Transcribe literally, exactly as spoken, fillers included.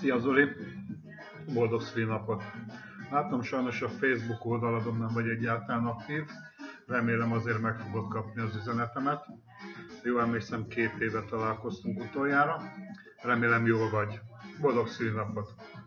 Szia Zoli! Boldog szülinapot! Látom, sajnos a Facebook oldaladon nem vagy egyáltalán aktív. Remélem azért meg fogod kapni az üzenetemet. Jó, emlékszem, két éve találkoztunk utoljára. Remélem jól vagy. Boldog szülinapot!